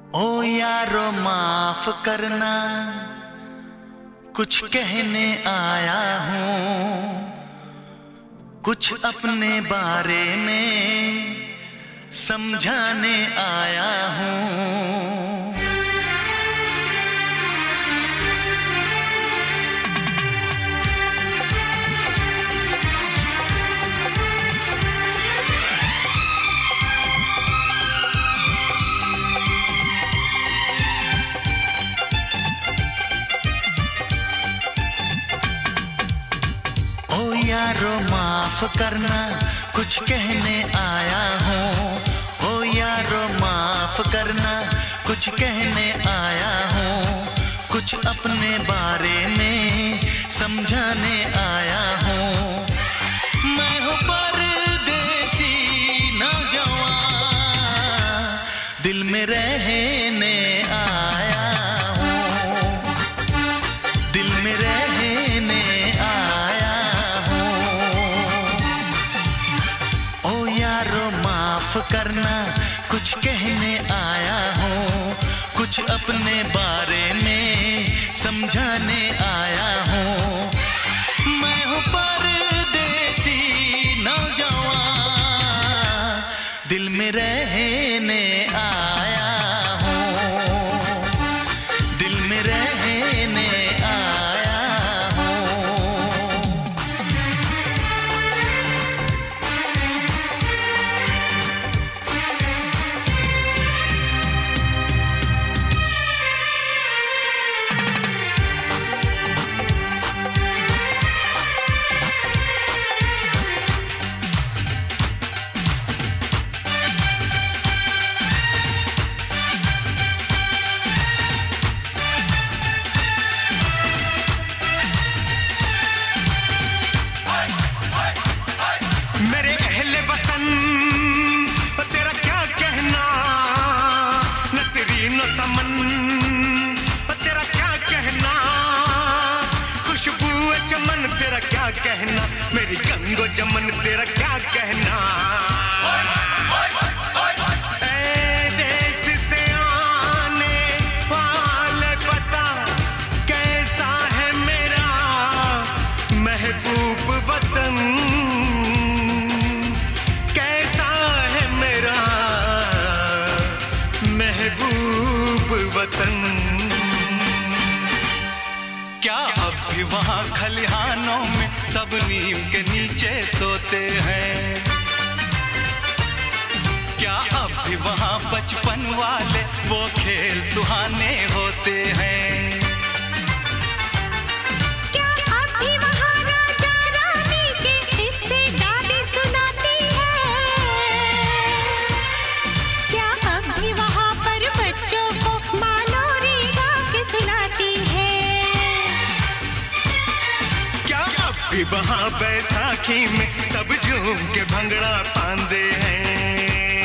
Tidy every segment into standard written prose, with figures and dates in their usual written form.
ओ यारो माफ करना, कुछ कहने आया हूँ, कुछ अपने बारे में समझाने आया हूँ। यारो माफ करना, कुछ कहने आया हूँ। ओ यारो माफ करना, कुछ कहने आया हूँ, कुछ अपने बारे में समझाने आया हूँ। मैं हूँ परदेसी नौजवान, दिल में रहने आया हूँ, दिल में रहने आया। माफ करना, कुछ कहने आया हूँ, कुछ अपने बारे में समझाने आया हूँ। मैं हूँ परदेसी नौजवान, दिल में रहने आया हूँ, दिल में रहने आया हूँ। कहना मेरी गंगो जमन, तेरा क्या कहना। ए देश से आने वाले बता, कैसा है मेरा महबूब वतन, कैसा है मेरा महबूब वतन। क्या अब भी वहाँ खलिहानों में सब नीम के नीचे सोते हैं? क्या अब भी वहाँ बचपन वाले वो खेल सुहाने होते हैं? क्या अब भी वहाँ राजा रानी के किस्से दादी सुनाती है? क्या अब भी वहाँ पर बच्चों को माँ लोरी गा के सुनाती है? वहाँ बैसाखी में सब झूम के भंगड़ा पांदे हैं।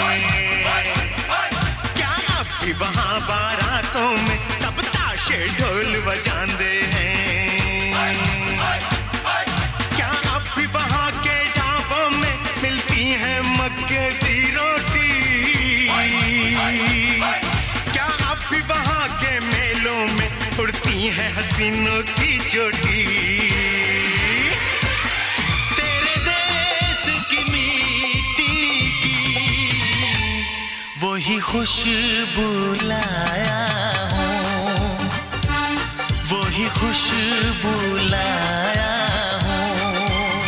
क्या अब भी वहाँ बारातों में सब ताशे ढोल बजाते हैं? क्या अब भी वहाँ के ढाबों में मिलती है मक्के की रोटी? क्या अब भी वहाँ के मेलों में उड़ती है हसीनों की चोटी? वही खुशबू लाया हूँ, वही खुशबू लाया हूँ।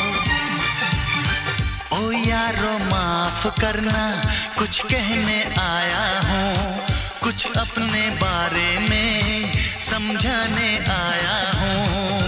ओ यारो माफ करना, कुछ कहने आया हूँ, कुछ अपने बारे में समझाने आया हूँ।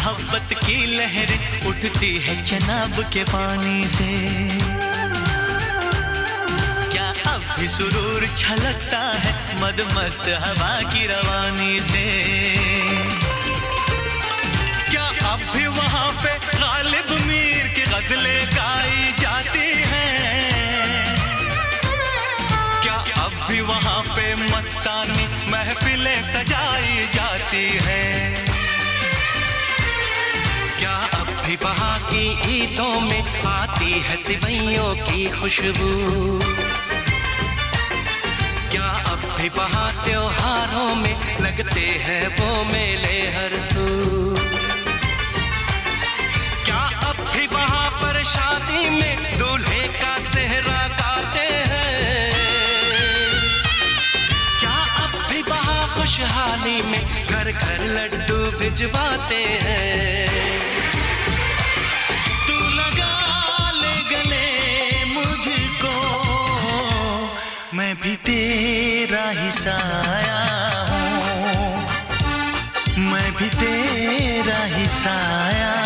मोहब्बत की लहरें उठती है चनाब के पानी से। क्या अब भी सुरूर छलकता है मदमस्त हवा की रवानी से? क्या अब भी वहाँ पे गालिब मीर की गजलें गाई जाती हैं? क्या अब भी वहाँ पे मस्तानी महफिलें सजाई जाती हैं? क्या अब भी वहाँ की ईदों में आती है सिवैयों की खुशबू? क्या अब भी वहाँ त्योहारों में लगते हैं वो मेले हर सू? क्या अब भी वहाँ पर शादी में दूल्हे का सेहरा गाते हैं? क्या अब भी वहाँ खुशहाली में घर घर लड्डू भिजवाते हैं? तू लगा ले गले मुझको, मैं भी तेरा ही साया हूँ, मैं भी तेरा ही साया